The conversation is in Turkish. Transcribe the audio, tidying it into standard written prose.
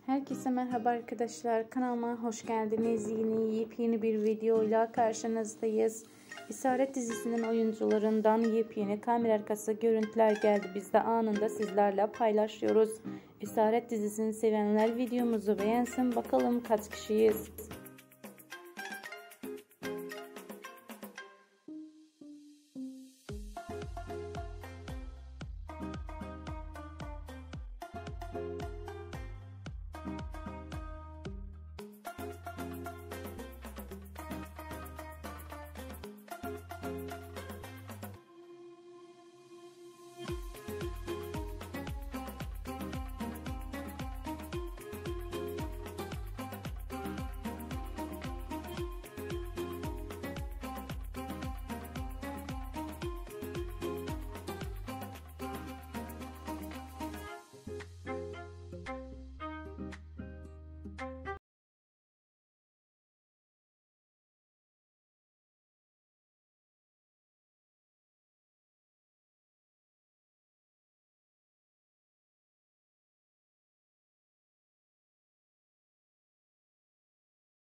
Herkese merhaba arkadaşlar, kanalıma hoş geldiniz. Yepyeni bir videoyla karşınızdayız. Esaret dizisinin oyuncularından yepyeni kamera arkası görüntüler geldi. Biz de anında sizlerle paylaşıyoruz. Esaret dizisini sevenler videomuzu beğensin. Bakalım kaç kişiyiz.